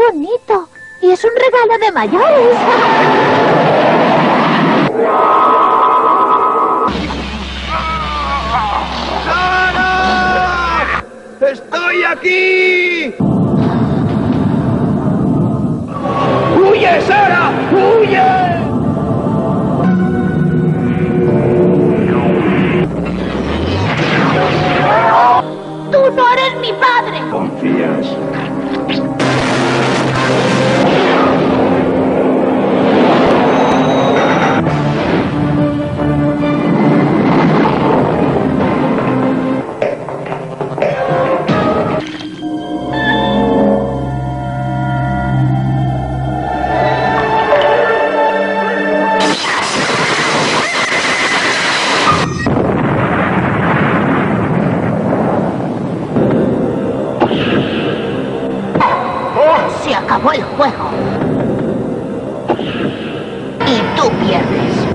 bonito! Y es un regalo de mayores. ¡Sara! ¡Estoy aquí! ¡Huye, Sara! ¡Huye! ¡Tú no eres mi padre! ¿Confías? Se acabó el juego. Y tú pierdes.